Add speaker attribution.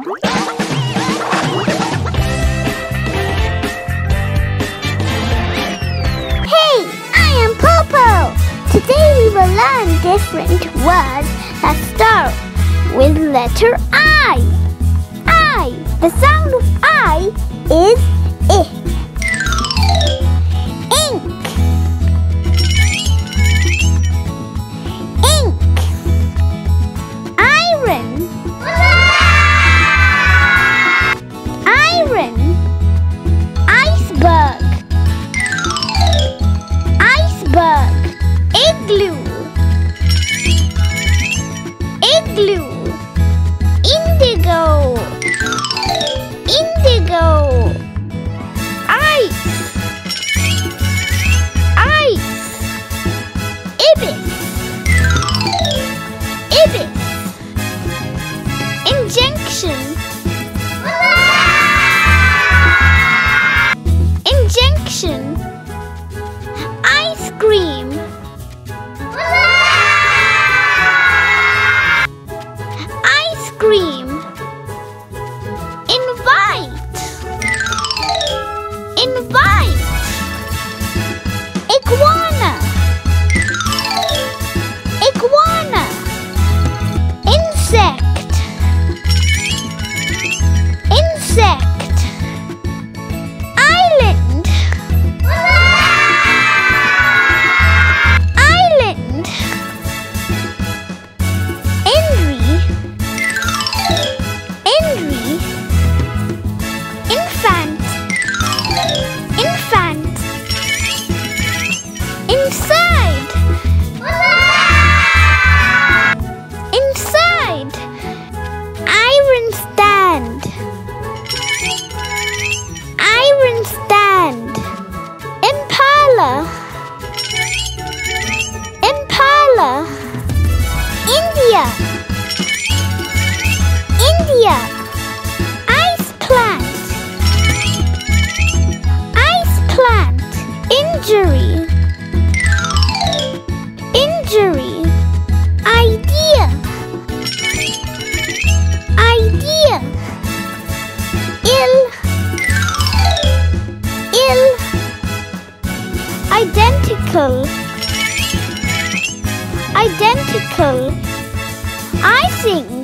Speaker 1: Today we will learn different words that start with letter I. I. The sound of I is I. Ink. Ink. Iron. Iron. Iceberg. Iceberg. Igloo. Igloo. Indigo. Indigo. Ice. Ice. Ibis. Ibis. Injunction. Injunction. Ice cream. Ice cream. Invite. Invite. Iguana. Iguana. Insect. Insect. Island. Island. Injury. Injury. Infant. Infant. Inside. Inside. Iron stand. Iron stand. Impala. Impala. India. India. Ice plant. Ice plant. Injury. Injury. Idea. Idea. Ill. Ill. Identical. Identical. Icing.